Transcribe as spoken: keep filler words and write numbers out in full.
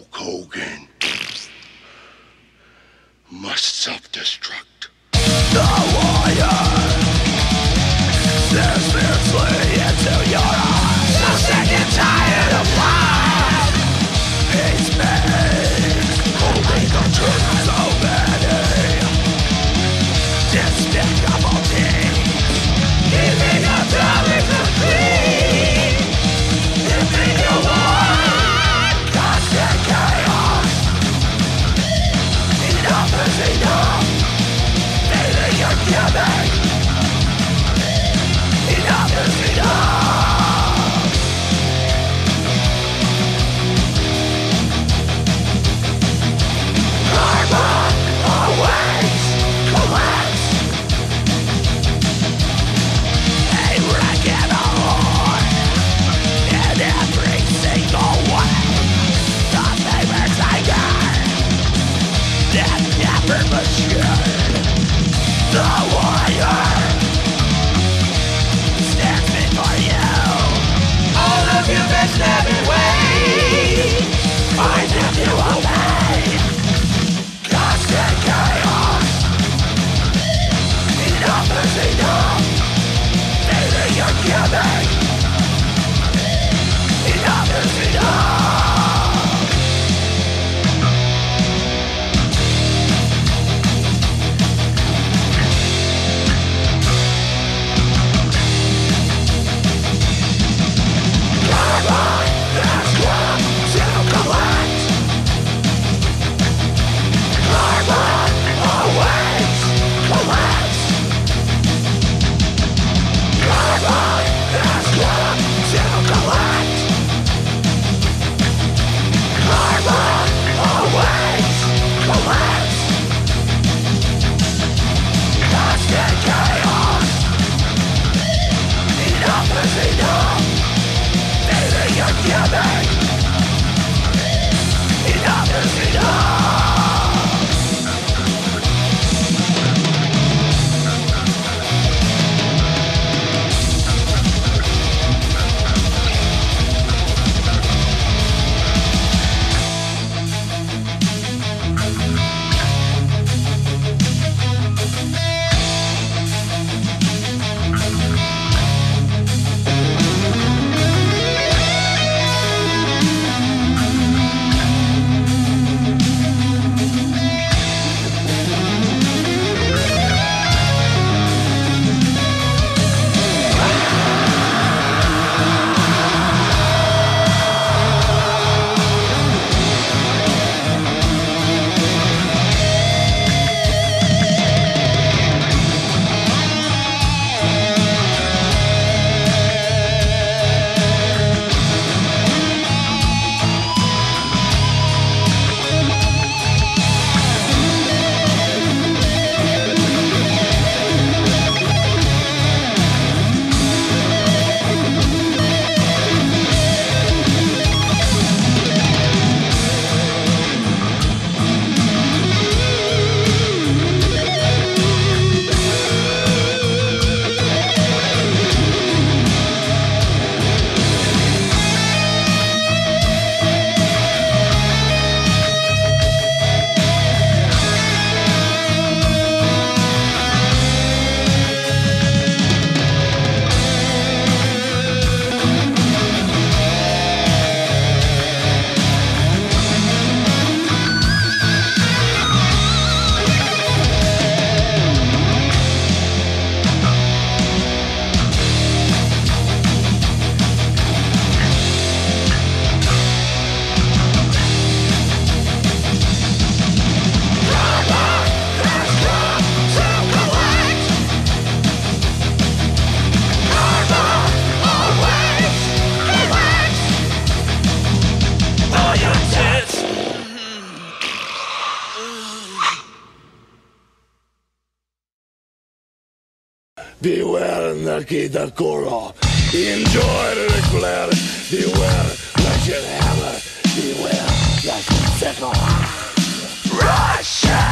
Hulk Hogan must self-destruct. The wire stares fiercely into your eyes. So sick and tired of lies. It's me, holding control so many despicable things. Keeping up telling the clean. Keeping you want constant chaos. Enough is enough. Feeling you're giving. Enough is enough. Carbon always collects a wreck and a horn in every single way. The neighbor's anger that never matured. The wire stands before you. All of you best every way. Find if you obey. Constant chaos. Enough is enough. Feeling you're giving. Enough is enough. Carbon has come to collect. Carbon always collects. Carbon has come to collect. Carbon always collects. Constant chaos. Enough is enough. Feeling you're giving. Enough is enough. Beware Nikita Koro. Enjoy the eclair. Beware Russian hammer. Beware Russian sickle. Russia!